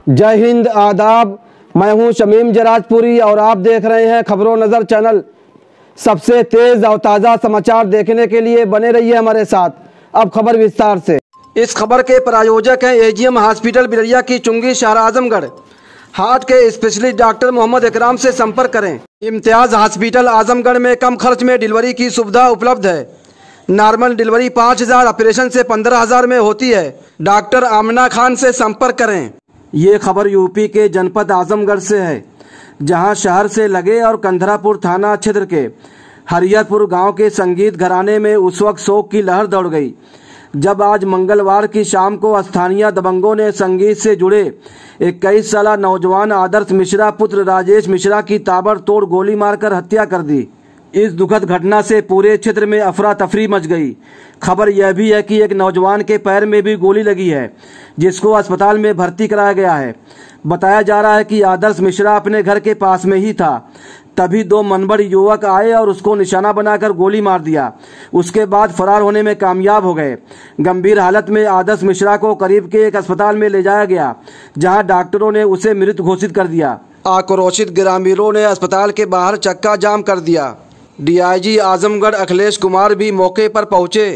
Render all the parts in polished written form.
जय हिंद, आदाब। मैं हूं शमीम जराजपुरी और आप देख रहे हैं खबरों नज़र चैनल। सबसे तेज़ और ताज़ा समाचार देखने के लिए बने रहिए हमारे साथ। अब खबर विस्तार से। इस खबर के प्रायोजक हैं एजीएम हॉस्पिटल बिलरिया की चुंगी, शहर आजमगढ़। हार्ट के स्पेशलिस्ट डॉक्टर मोहम्मद इकराम से संपर्क करें। इम्तियाज़ हॉस्पिटल आजमगढ़ में कम खर्च में डिलीवरी की सुविधा उपलब्ध है। नॉर्मल डिलीवरी 5,000, ऑपरेशन से 15,000 में होती है। डॉक्टर आमना खान से संपर्क करें। ये खबर यूपी के जनपद आजमगढ़ से है, जहां शहर से लगे और कंधरापुर थाना क्षेत्र के हरिहरपुर गांव के संगीत घराने में उस वक्त शोक की लहर दौड़ गई, जब आज मंगलवार की शाम को स्थानीय दबंगों ने संगीत से जुड़े 21 साला नौजवान आदर्श मिश्रा पुत्र राजेश मिश्रा की ताबड़तोड़ गोली मारकर हत्या कर दी। इस दुखद घटना से पूरे क्षेत्र में अफरा तफरी मच गई। खबर यह भी है कि एक नौजवान के पैर में भी गोली लगी है, जिसको अस्पताल में भर्ती कराया गया है। बताया जा रहा है कि आदर्श मिश्रा अपने घर के पास में ही था, तभी दो मनबड़ युवक आए और उसको निशाना बनाकर गोली मार दिया। उसके बाद फरार होने में कामयाब हो गए। गंभीर हालत में आदर्श मिश्रा को करीब के एक अस्पताल में ले जाया गया, जहां डॉक्टरों ने उसे मृत घोषित कर दिया। आक्रोशित ग्रामीणों ने अस्पताल के बाहर चक्का जाम कर दिया। डीआईजी आजमगढ़ अखिलेश कुमार भी मौके पर पहुंचे।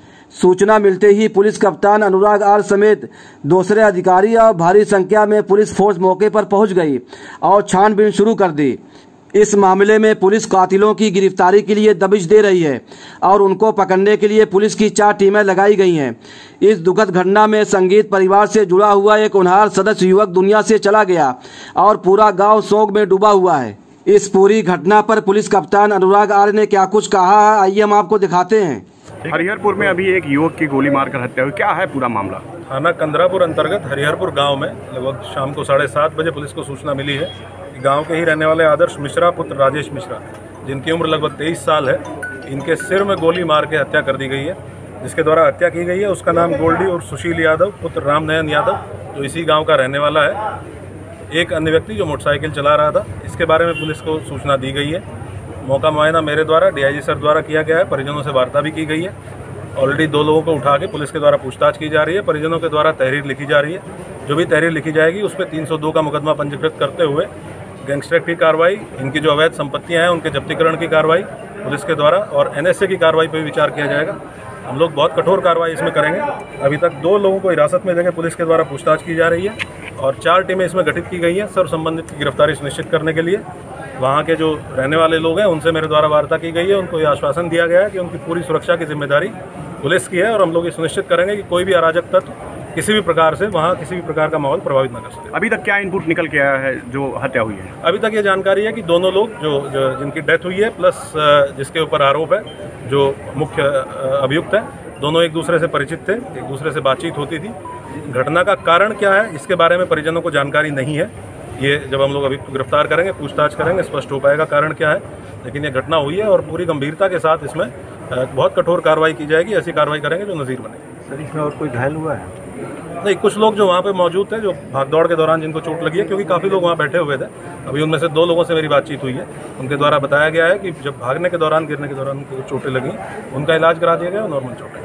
सूचना मिलते ही पुलिस कप्तान अनुराग आर समेत दूसरे अधिकारी और भारी संख्या में पुलिस फोर्स मौके पर पहुंच गई और छानबीन शुरू कर दी। इस मामले में पुलिस कातिलों की गिरफ्तारी के लिए दबिश दे रही है और उनको पकड़ने के लिए पुलिस की 4 टीमें लगाई गई हैं। इस दुखद घटना में संगीत परिवार से जुड़ा हुआ एक होनहार सदस्य युवक दुनिया से चला गया और पूरा गांव शोक में डूबा हुआ है। इस पूरी घटना पर पुलिस कप्तान अनुराग आर ने क्या कुछ कहा है, आइए हम आपको दिखाते हैं। हरिहरपुर में अभी एक युवक की गोली मारकर हत्या हुई, क्या है पूरा मामला? थाना कंधरापुर अंतर्गत हरिहरपुर गांव में लगभग शाम को 7:30 बजे पुलिस को सूचना मिली है कि गांव के ही रहने वाले आदर्श मिश्रा पुत्र राजेश मिश्रा, जिनकी उम्र लगभग 23 साल है, इनके सिर में गोली मार के हत्या कर दी गई है। जिसके द्वारा हत्या की गई है उसका नाम गोल्डी और सुशील यादव पुत्र रामनयन यादव, जो इसी गाँव का रहने वाला है। एक अन्य व्यक्ति जो मोटरसाइकिल चला रहा था, इसके बारे में पुलिस को सूचना दी गई है। मौका मुआयना मेरे द्वारा डीआईजी सर द्वारा किया गया है। परिजनों से वार्ता भी की गई है। ऑलरेडी 2 लोगों को उठा के पुलिस के द्वारा पूछताछ की जा रही है। परिजनों के द्वारा तहरीर लिखी जा रही है। जो भी तहरीर लिखी जाएगी उस पर 302 का मुकदमा पंजीकृत करते हुए गैंगस्टर की कार्रवाई, इनकी जो अवैध संपत्तियाँ हैं उनके जब्तीकरण की कार्रवाई पुलिस के द्वारा और NSA की कार्रवाई पर विचार किया जाएगा। हम लोग बहुत कठोर कार्रवाई इसमें करेंगे। अभी तक 2 लोगों को हिरासत में लेकर पुलिस के द्वारा पूछताछ की जा रही है और 4 टीमें इसमें गठित की गई हैं सर्व संबंधित की गिरफ्तारी सुनिश्चित करने के लिए। वहाँ के जो रहने वाले लोग हैं उनसे मेरे द्वारा वार्ता की गई है। उनको ये आश्वासन दिया गया है कि उनकी पूरी सुरक्षा की जिम्मेदारी पुलिस की है और हम लोग ये सुनिश्चित करेंगे कि कोई भी अराजक तत्व किसी भी प्रकार से वहाँ किसी भी प्रकार का माहौल प्रभावित न कर सके। अभी तक क्या इनपुट निकल के आया है जो हत्या हुई है? अभी तक ये जानकारी है कि दोनों लोग जो जिनकी डेथ हुई है प्लस जिसके ऊपर आरोप है, जो मुख्य अभियुक्त है, दोनों एक दूसरे से परिचित थे, एक दूसरे से बातचीत होती थी। घटना का कारण क्या है इसके बारे में परिजनों को जानकारी नहीं है। ये जब हम लोग अभी गिरफ्तार करेंगे, पूछताछ करेंगे, स्पष्ट हो पाएगा कारण क्या है। लेकिन ये घटना हुई है और पूरी गंभीरता के साथ इसमें बहुत कठोर कार्रवाई की जाएगी। ऐसी कार्रवाई करेंगे जो नज़ीर बने। सर, इसमें और कोई घायल हुआ है? नहीं, कुछ लोग जो वहाँ पे मौजूद थे, जो भागदौड़ के दौरान जिनको चोट लगी है, क्योंकि काफ़ी लोग वहाँ बैठे हुए थे। अभी उनमें से 2 लोगों से मेरी बातचीत हुई है। उनके द्वारा बताया गया है कि जब भागने के दौरान, गिरने के दौरान उनको चोटें लगी, उनका इलाज करा दिया गया और नॉर्मल चोटें।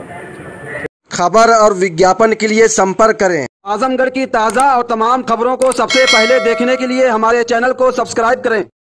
खबर और विज्ञापन के लिए संपर्क करें। आजमगढ़ की ताज़ा और तमाम खबरों को सबसे पहले देखने के लिए हमारे चैनल को सब्सक्राइब करें।